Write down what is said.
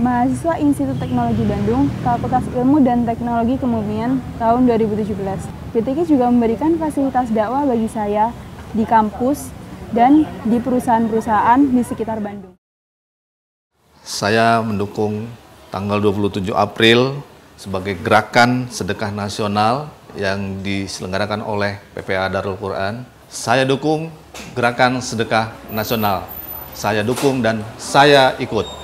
mahasiswa Institut Teknologi Bandung, Fakultas Ilmu dan Teknologi Kemudian tahun 2017. PTK juga memberikan fasilitas dakwah bagi saya di kampus dan di perusahaan-perusahaan di sekitar Bandung. Saya mendukung tanggal 27 April sebagai gerakan sedekah nasional yang diselenggarakan oleh PPA Darul Quran. Saya dukung gerakan sedekah nasional. Saya dukung dan saya ikut.